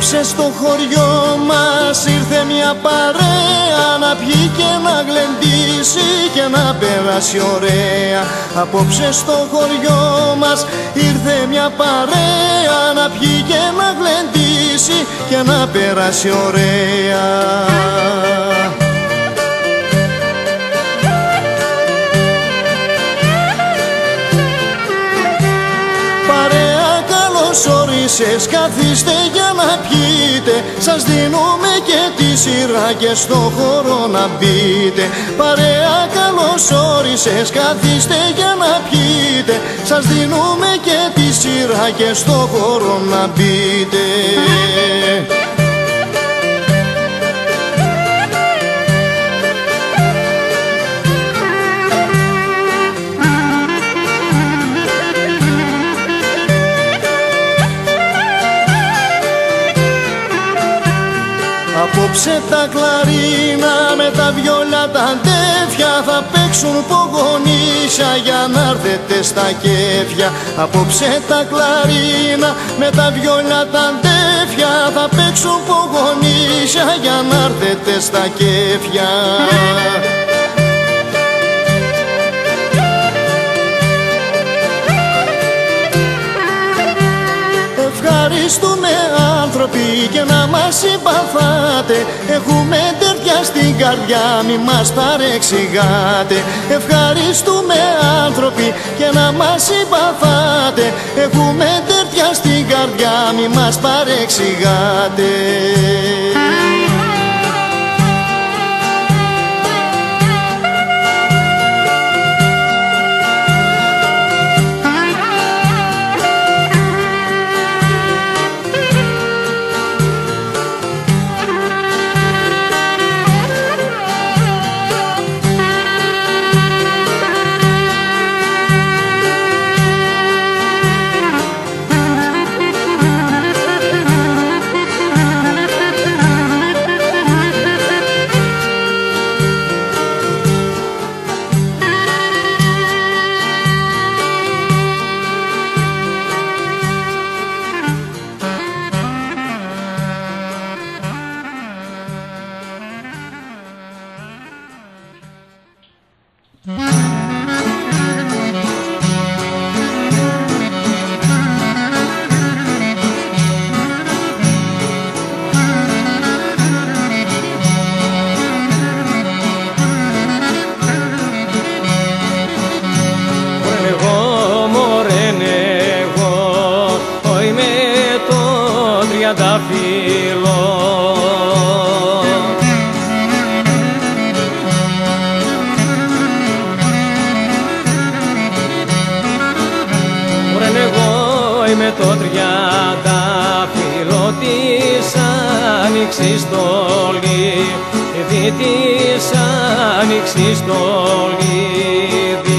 Απόψε στο χωριό μας ήρθε μια παρέα να πιει και να γλεντήσει και να περάσει ωραία. Απόψε στο χωριό μας ήρθε μια παρέα να πιει και να γλεντήσει και να περάσει ωραία. Όρισες, καθίστε για να πιείτε, σας δίνουμε και τη σειρά και στο χώρο να μπείτε. Παρέα καλώς όρισες, καθίστε για να πιείτε, σας δίνουμε και τη σειρά και στο χώρο να μπείτε. Απόψε τα κλαρίνα με τα βιόλια τα αντέφια θα παίξουν πογονίσια για να έρθετε στα κέφια. Απόψε τα κλαρίνα με τα βιόλια τα αντέφια θα παίξουν πογονίσια για να έρθετε στα κέφια. Ευχαριστούμε άνθρωποι και να μας συμπαθάτε, έχουμε τερτιά στην καρδιά, μη μας παρεξηγάτε. Ευχαριστούμε άνθρωποι και να μας συμπαθάτε, έχουμε τερτιά στην καρδιά, μη μας παρεξηγάτε. με το 30 της άνοιξης στολή, δι της άνοιξης στολή.